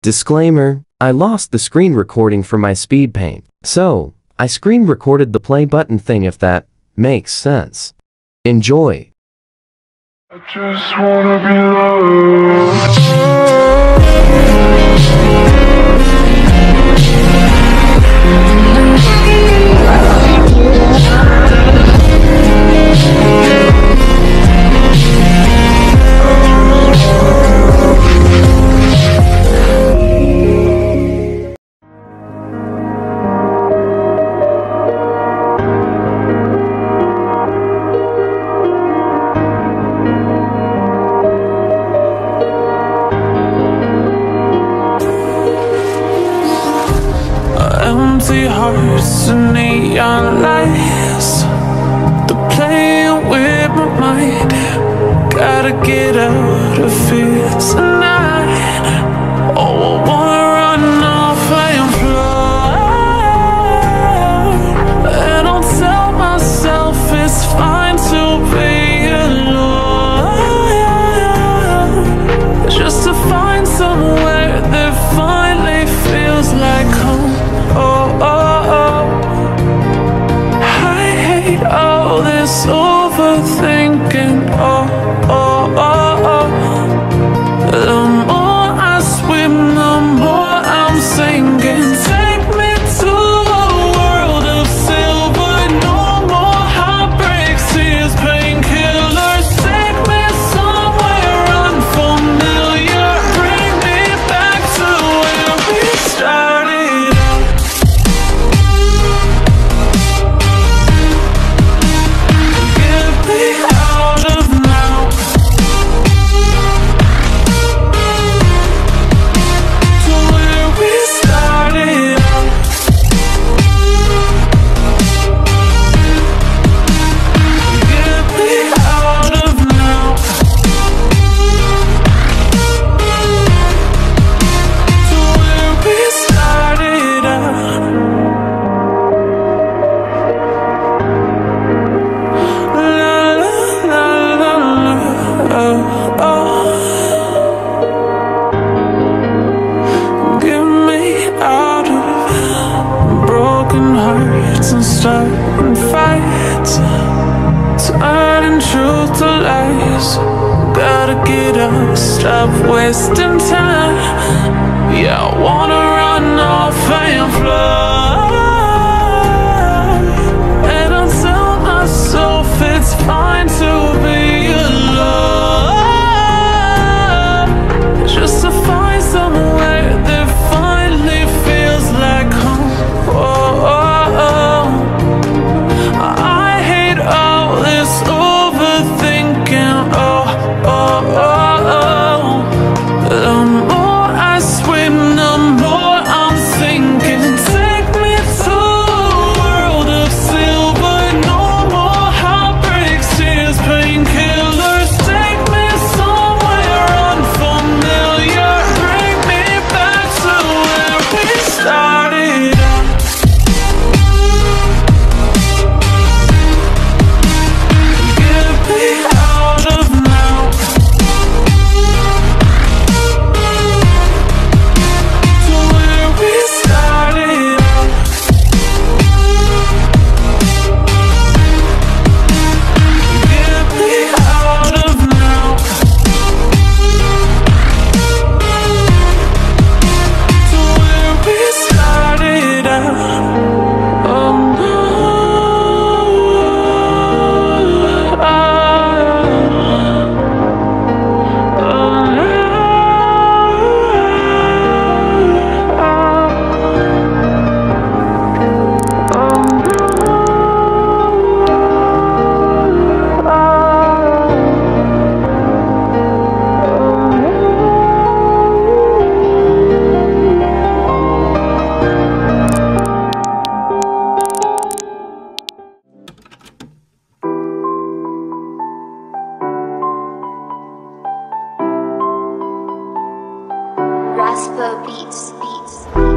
Disclaimer, I lost the screen recording for my SpeedPaint, so I screen recorded the play button thing, if that makes sense. Enjoy. I just wanna be loved. Empty hearts and neon lights, they're playing with my mind. Gotta get out of here tonight. Oh, I wanna run off and fly, and I'll tell myself it's fine to be alone, just to find somewhere that finally feels like home. All this overthinking, the more I swim, the more I'm sinking. Take me to a world of silver, no more heartbreaks, tears, painkillers. Take me somewhere unfamiliar, bring me back to where we started out. And starting fights, turning truth to lies. Gotta get up, stop wasting time. Yeah, I wanna run off and fly, and I'll tell myself it's fine to be alone, just to find somewhere that finally feels like home. Raspa beats.